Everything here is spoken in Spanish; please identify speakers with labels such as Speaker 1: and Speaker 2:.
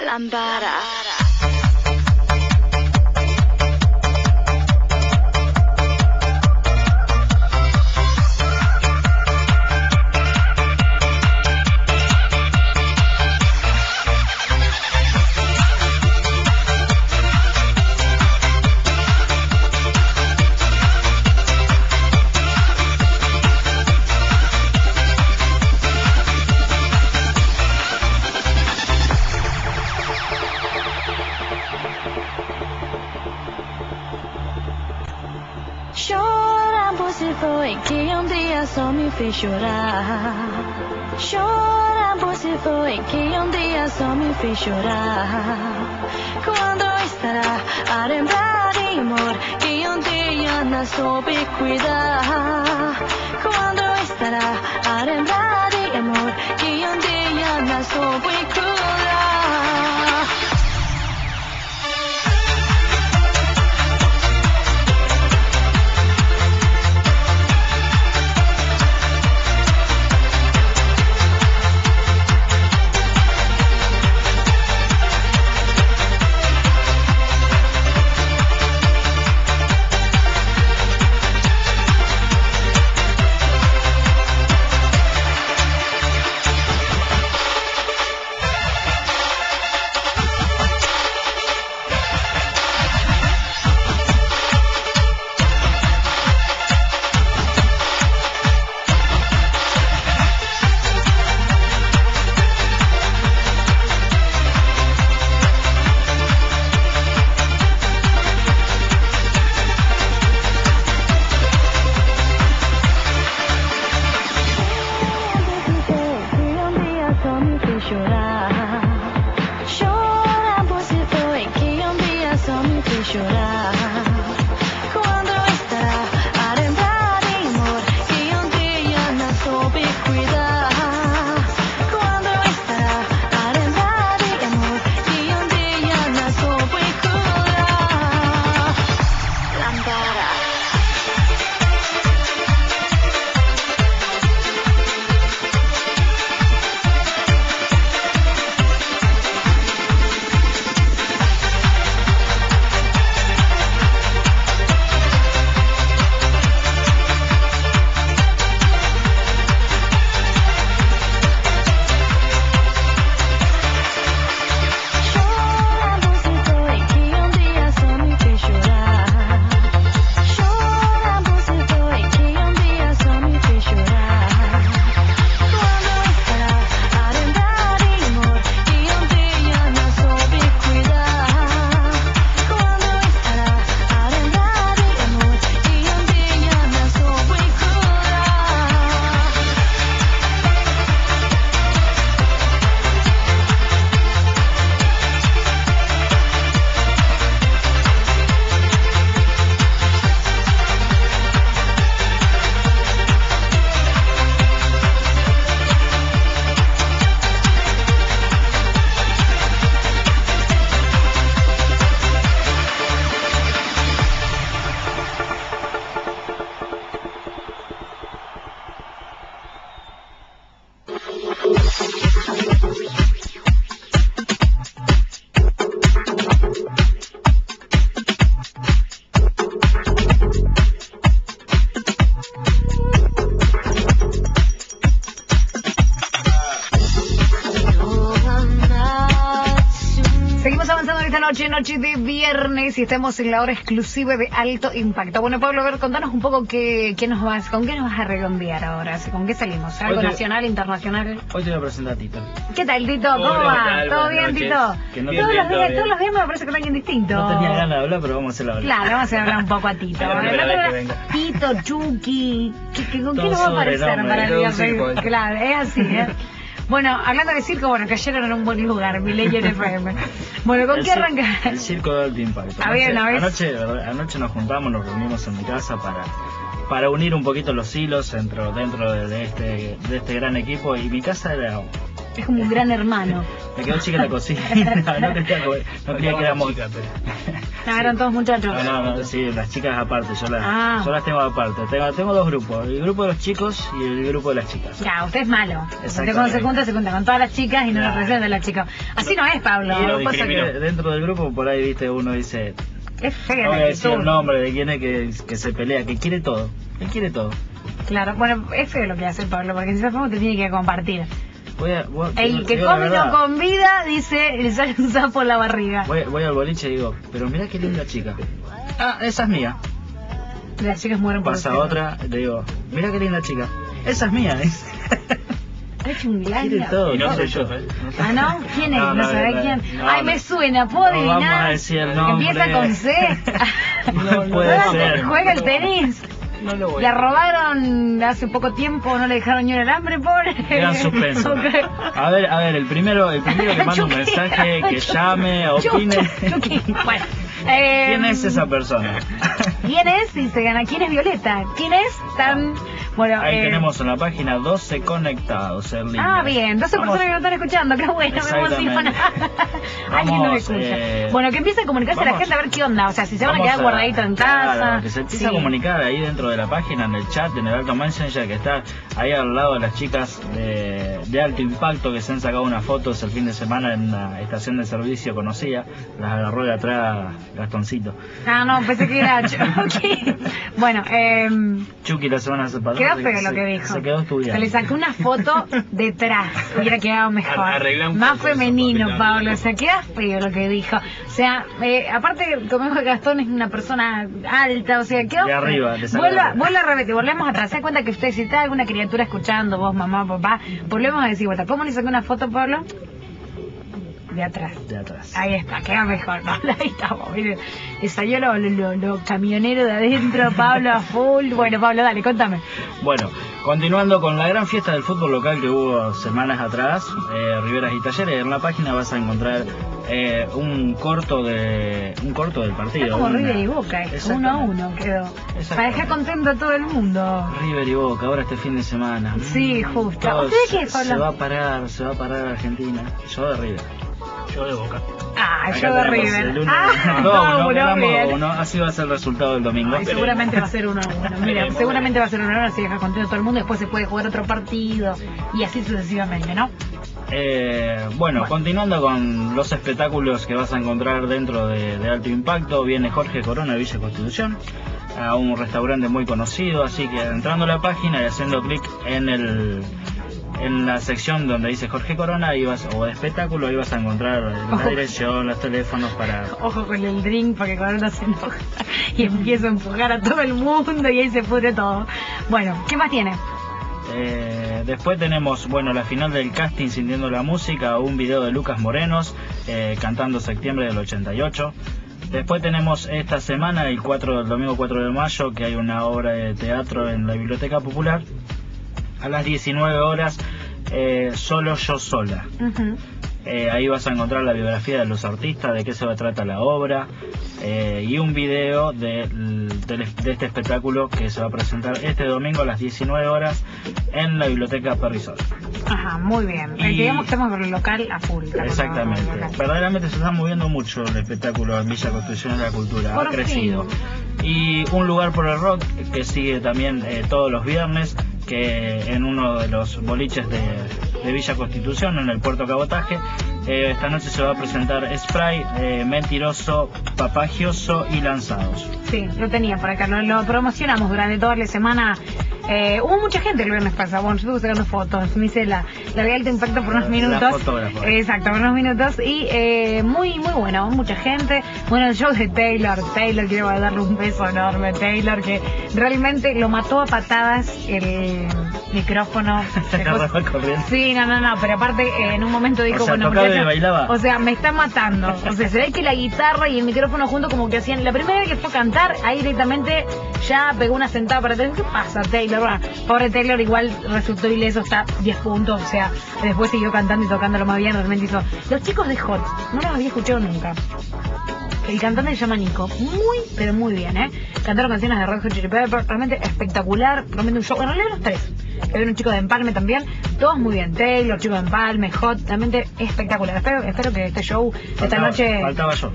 Speaker 1: Lambada. Chora por si foi que dia só me fez chorar. Chora por si foi que dia só me fez chorar. Quando estará a lembrar de amor que dia não soube cuidar. Quando estará a lembrar de amor que dia não soube cuidar. Chora por si foi que dia só me fez chorar. Quando estará a lembrar de amor que dia não soube cuidar. Quando estará a lembrar de amor que dia não soube cuidar. Lambada. Seguimos avanzando esta noche de viernes, y estamos en la hora exclusiva de Alto Impacto. Bueno, Pablo, a ver, contanos un poco con qué nos vas a redondear ahora, ¿con qué salimos? ¿Algo
Speaker 2: Hoy
Speaker 1: nacional, internacional?
Speaker 2: Hoy te voy a presentar a Tito.
Speaker 1: ¿Qué tal, Tito? ¿Cómo va? ¿Todo bien, Tito? Todos los días me parece con alguien distinto.
Speaker 2: No tenía ganas de hablar, pero vamos a hacerlo ahora.
Speaker 1: Claro, vamos a hablar un poco a Tito. Tito, Chucky, ¿con qué nos va a aparecer para el día? Claro, es así, ¿eh? Bueno, hablando de circo, bueno, cayeron en un buen lugar, Millennium FM. Bueno, ¿con qué arrancás?
Speaker 2: El circo de Alto Impacto. Anoche nos juntamos, nos reunimos en mi casa para unir un poquito los hilos dentro de este gran equipo, y mi casa era...
Speaker 1: Es como un gran hermano.
Speaker 2: Me quedó chica la cocina, no quería que éramos...
Speaker 3: No, eran todos muchachos.
Speaker 2: No, sí, las chicas aparte, yo las tengo aparte. Tengo dos grupos, el grupo de los chicos y el grupo de las chicas.
Speaker 3: Ya, usted es malo. Usted cuando se junta con todas las chicas y no nos presenta a las chicas. Así no es, Pablo.
Speaker 2: Y pasa que dentro del grupo, por ahí, viste, uno dice...
Speaker 3: Es fea.
Speaker 2: No voy a decir el nombre de quién es que se pelea, que quiere todo. Él quiere todo.
Speaker 3: Claro, bueno, es feo lo que hace Pablo, porque si no te tiene que compartir. El que come no convida, dice, le sale un sapo en la barriga.
Speaker 2: Voy al boliche y digo, pero mirá qué linda chica. Ah, esa es mía.
Speaker 3: Las chicas mueren por
Speaker 2: Pasa otra, le digo, mirá qué linda chica. Esa es mía,
Speaker 3: Es un
Speaker 2: quiere todo.
Speaker 4: Y no soy yo,
Speaker 3: ¿Ah, no? ¿Quién es? No sabe quién. Ay, me suena, ¿puedo adivinar?
Speaker 2: Vamos a decir el nombre.
Speaker 3: Empieza con C.
Speaker 2: No puede ser.
Speaker 3: ¿Juega el tenis?
Speaker 4: No lo voy.
Speaker 3: La robaron hace poco tiempo, no le dejaron ni un alambre, pobre.
Speaker 2: Gran suspenso.
Speaker 3: Okay.
Speaker 2: A ver, el primero que manda un mensaje, que llame, opine.
Speaker 3: Bueno,
Speaker 2: ¿quién es esa persona?
Speaker 3: ¿Quién es? Y se gana. ¿Quién es Violeta? ¿Quién es? Bueno,
Speaker 2: ahí tenemos en la página 12 conectados en línea.
Speaker 3: Ah, bien, 12 personas que nos están escuchando, qué bueno, me emociona. Alguien no me escucha. Bueno, que empiece a comunicarse la gente a ver qué onda, o sea, si se van a quedar guardaditos en casa.
Speaker 2: Claro, que se empiece a comunicar ahí dentro de la página, en el chat, en el Alto Messenger, que está ahí al lado de las chicas de Alto Impacto, que se han sacado unas fotos el fin de semana en una estación de servicio conocida. Las agarró de atrás Gastoncito.
Speaker 3: Ah, no, pensé que era Chucky. Bueno,
Speaker 2: Chucky la semana pasada.
Speaker 3: Quedó feo lo que dijo.
Speaker 2: Se quedó estudiando.
Speaker 3: Se le sacó una foto detrás. Hubiera quedado mejor.
Speaker 4: Más
Speaker 3: femenino, Pablo. O sea, queda feo lo que dijo. O sea, aparte, como dijo Gastón, es una persona alta. O sea, quedó
Speaker 2: de arriba.
Speaker 3: Vuelvo a repetir. Volvemos atrás. ¿Se da cuenta que usted, si está alguna criatura escuchando, vos, mamá, papá, volvemos a decir vuelta? ¿Cómo le sacó una foto, Pablo? De atrás. Ahí está, queda mejor, Pablo. Ahí estamos, miren. Le salió lo camionero de adentro, Pablo a full. Bueno, Pablo, dale, contame.
Speaker 2: Bueno, continuando con la gran fiesta del fútbol local que hubo semanas atrás, Riveras y Talleres, en la página vas a encontrar un corto del partido.
Speaker 3: Es como River y Boca, 1-1 quedó. Para dejar contento a todo el mundo.
Speaker 2: River y Boca, ahora este fin de semana.
Speaker 3: Sí, justo.
Speaker 2: ¿Usted qué es, Pablo? Se va a parar Argentina. Yo de River.
Speaker 4: Yo de Boca.
Speaker 3: Ah, yo de River.
Speaker 2: Así va a ser el resultado del domingo.
Speaker 3: Ay, seguramente va a ser 1-1. Mira, seguramente va a ser 1-1, así deja contento a todo el mundo. Después se puede jugar otro partido y así sucesivamente, ¿no?
Speaker 2: Bueno, continuando con los espectáculos que vas a encontrar dentro de Alto Impacto, viene Jorge Corona de Villa Constitución a un restaurante muy conocido, así que entrando a la página y haciendo clic en la sección donde dice Jorge Corona o de espectáculo, ahí vas a encontrar la dirección, los teléfonos para...
Speaker 3: Ojo con el drink, porque Corona se enoja y empieza a empujar a todo el mundo y ahí se pudre todo. Bueno, ¿qué más tiene?
Speaker 2: Después tenemos, la final del casting Sintiendo la Música, un video de Lucas Morenos cantando Septiembre del 88. Después tenemos esta semana, el domingo 4 de mayo, que hay una obra de teatro en la Biblioteca Popular. A las 19 horas, Solo Yo Sola. Ahí vas a encontrar la biografía de los artistas, de qué se trata la obra, y un video de este espectáculo que se va a presentar este domingo a las 19 horas en la Biblioteca Perrisol.
Speaker 3: Ajá, muy bien. Digamos que estamos con el local a full.
Speaker 2: Exactamente. Verdaderamente se está moviendo mucho el espectáculo en Villa Constitución de la Cultura. Ha crecido. Y un lugar por el rock que sigue también todos los viernes, que en uno de los boliches de Villa Constitución, en el Puerto Cabotaje, esta noche se va a presentar Spray, Mentiroso, Papagioso y Lanzados.
Speaker 3: Sí, lo tenía por acá, lo promocionamos durante toda la semana. Hubo mucha gente el viernes pasado, yo estuve sacando fotos, me hice la de Alto Impacto por unos minutos. Exacto, por unos minutos. Y muy bueno, mucha gente. Bueno, el show de Taylor, quiero darle un beso enorme. Taylor, que realmente lo mató a patadas el micrófono. Sí, no, pero aparte en un momento dijo, o sea, me está matando. O sea, se ve que la guitarra y el micrófono juntos como que hacían, la primera vez que fue a cantar, ahí directamente ya pegó una sentada para atrás. ¿Qué pasa, Taylor? Bueno, pobre Taylor, igual resultó ileso, está 10 puntos, o sea, después siguió cantando y tocándolo más bien, realmente hizo. Los chicos de Hot, no los había escuchado nunca. El cantante se llama Nico, pero muy bien, cantaron canciones de Red Hot Chili Peppers, realmente espectacular, realmente un show, bueno, los tres. Había un chico de Empalme también, todos muy bien, Taylor, chico de Empalme, Hot, realmente espectacular. Espero que este show, esta noche...
Speaker 2: Faltaba yo.